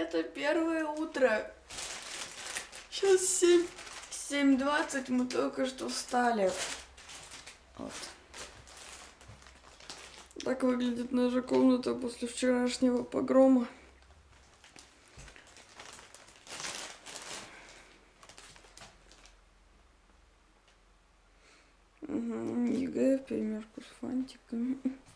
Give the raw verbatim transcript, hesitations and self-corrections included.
Это первое утро. Сейчас семь, семь двадцать, мы только что встали. Вот. Так выглядит наша комната после вчерашнего погрома. Угу, ЕГЭ, примерку с фантиками.